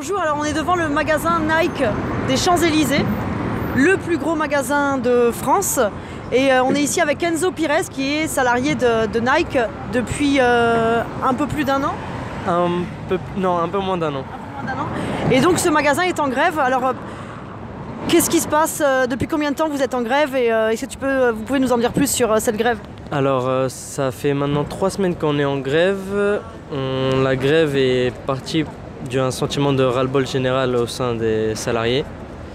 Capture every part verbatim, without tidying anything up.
Bonjour, alors on est devant le magasin Nike des Champs-Élysées, le plus gros magasin de France. Et euh, on est ici avec Enzo Pires qui est salarié de, de Nike depuis euh, un peu plus d'un an. Un peu, non, un peu moins d'un an. Un peu moins d'un an. Et donc ce magasin est en grève. Alors euh, qu'est-ce qui se passe? Depuis combien de temps vous êtes en grève? Et euh, est-ce que tu peux, vous pouvez nous en dire plus sur euh, cette grève? Alors euh, ça fait maintenant trois semaines qu'on est en grève. On, la grève est partie d'un sentiment de ras-le-bol général au sein des salariés.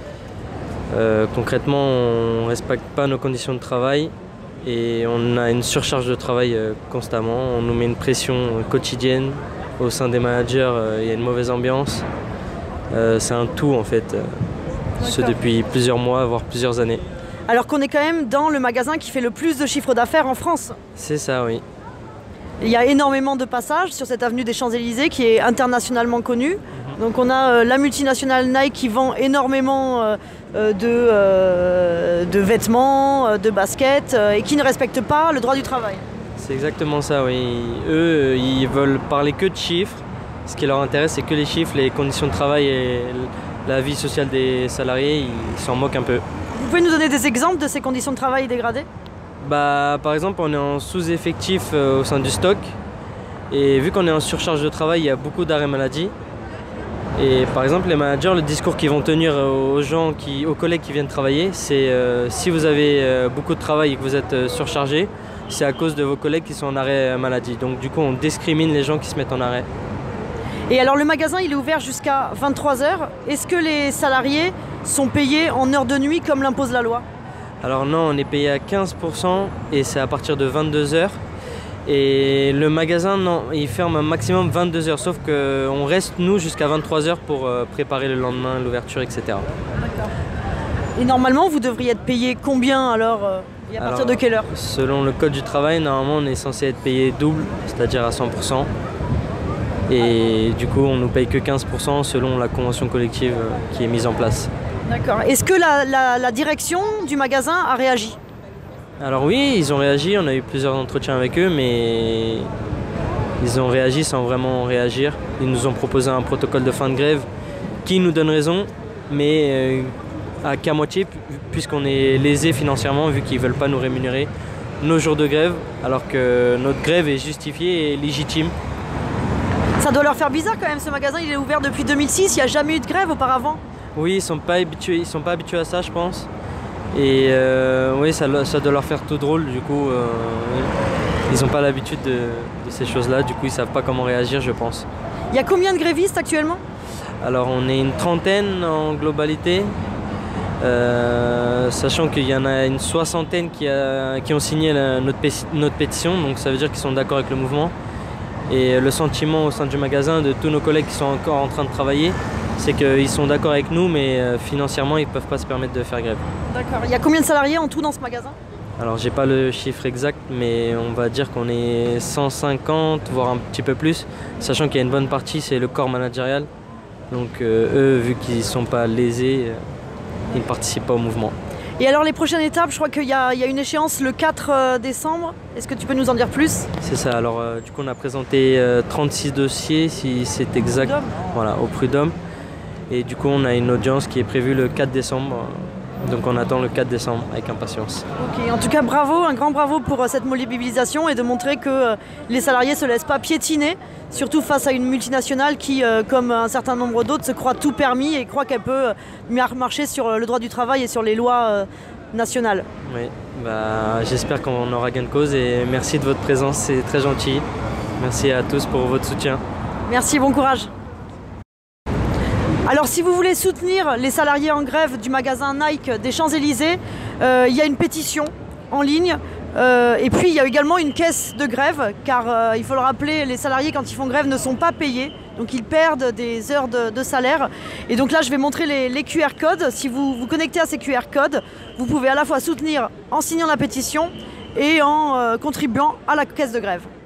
Euh, concrètement, on ne respecte pas nos conditions de travail et on a une surcharge de travail euh, constamment. On nous met une pression euh, quotidienne au sein des managers, euh, il y a une mauvaise ambiance. Euh, c'est un tout en fait, euh, ce depuis plusieurs mois, voire plusieurs années. Alors qu'on est quand même dans le magasin qui fait le plus de chiffre d'affaires en France. C'est ça, oui. Il y a énormément de passages sur cette avenue des Champs-Élysées qui est internationalement connue. Mm-hmm. Donc on a euh, la multinationale Nike qui vend énormément euh, de, euh, de vêtements, euh, de baskets euh, et qui ne respecte pas le droit du travail. C'est exactement ça, oui. Eux, ils veulent parler que de chiffres. Ce qui leur intéresse, c'est que les chiffres, les conditions de travail et la vie sociale des salariés, ils s'en moquent un peu. Vous pouvez nous donner des exemples de ces conditions de travail dégradées? Bah, par exemple, on est en sous-effectif euh, au sein du stock. Et vu qu'on est en surcharge de travail, il y a beaucoup d'arrêts maladie. Et par exemple, les managers, le discours qu'ils vont tenir aux gens, qui, aux collègues qui viennent travailler, c'est euh, si vous avez euh, beaucoup de travail et que vous êtes euh, surchargé, c'est à cause de vos collègues qui sont en arrêt maladie. Donc du coup, on discrimine les gens qui se mettent en arrêt. Et alors le magasin, il est ouvert jusqu'à vingt-trois heures. Est-ce que les salariés sont payés en heure de nuit comme l'impose la loi? Alors non, on est payé à quinze pour cent et c'est à partir de vingt-deux heures. Et le magasin, non, il ferme un maximum vingt-deux heures, sauf qu'on reste, nous, jusqu'à vingt-trois heures pour préparer le lendemain, l'ouverture, et cetera. D'accord. Et normalement, vous devriez être payé combien alors et à partir alors, de quelle heure? Selon le code du travail, normalement, on est censé être payé double, c'est-à-dire à cent pour cent. Et du coup, on ne nous paye que quinze pour cent selon la convention collective qui est mise en place. D'accord. Est-ce que la, la, la direction du magasin a réagi? Alors oui, ils ont réagi, on a eu plusieurs entretiens avec eux, mais ils ont réagi sans vraiment réagir. Ils nous ont proposé un protocole de fin de grève qui nous donne raison, mais à qu'à moitié, puisqu'on est lésé financièrement, vu qu'ils ne veulent pas nous rémunérer nos jours de grève, alors que notre grève est justifiée et légitime. Ça doit leur faire bizarre quand même, ce magasin il est ouvert depuis deux mille six, il n'y a jamais eu de grève auparavant. Oui, ils ne sont pas habitués, ils sont pas habitués à ça, je pense. Et euh, oui, ça, ça doit leur faire tout drôle, du coup, euh, ils n'ont pas l'habitude de, de ces choses-là, du coup ils ne savent pas comment réagir, je pense. Il y a combien de grévistes actuellement? Alors on est une trentaine en globalité, euh, sachant qu'il y en a une soixantaine qui, a, qui ont signé la, notre, pé, notre pétition, donc ça veut dire qu'ils sont d'accord avec le mouvement. Et le sentiment au sein du magasin de tous nos collègues qui sont encore en train de travailler, c'est qu'ils sont d'accord avec nous, mais financièrement, ils ne peuvent pas se permettre de faire grève. D'accord. Il y a combien de salariés en tout dans ce magasin? Alors, j'ai pas le chiffre exact, mais on va dire qu'on est cent cinquante, voire un petit peu plus, sachant qu'il y a une bonne partie, c'est le corps managérial. Donc, euh, eux, vu qu'ils ne sont pas lésés, euh, ils ne participent pas au mouvement. Et alors, les prochaines étapes, je crois qu'il y, y a une échéance le quatre décembre. Est-ce que tu peux nous en dire plus? C'est ça. Alors, euh, du coup, on a présenté euh, trente-six dossiers, si c'est exact, voilà, au prud'homme. Et du coup, on a une audience qui est prévue le quatre décembre. Donc, on attend le quatre décembre avec impatience. Ok, en tout cas, bravo, un grand bravo pour cette mobilisation et de montrer que les salariés ne se laissent pas piétiner, surtout face à une multinationale qui, comme un certain nombre d'autres, se croit tout permis et croit qu'elle peut marcher sur le droit du travail et sur les lois nationales. Oui, bah, j'espère qu'on aura gain de cause et merci de votre présence, c'est très gentil. Merci à tous pour votre soutien. Merci, bon courage. Alors si vous voulez soutenir les salariés en grève du magasin Nike des Champs-Élysées, euh, il y a une pétition en ligne euh, et puis il y a également une caisse de grève car euh, il faut le rappeler, les salariés quand ils font grève ne sont pas payés, donc ils perdent des heures de, de salaire. Et donc là je vais montrer les, les Q R codes. Si vous vous connectez à ces Q R codes, vous pouvez à la fois soutenir en signant la pétition et en euh, contribuant à la caisse de grève.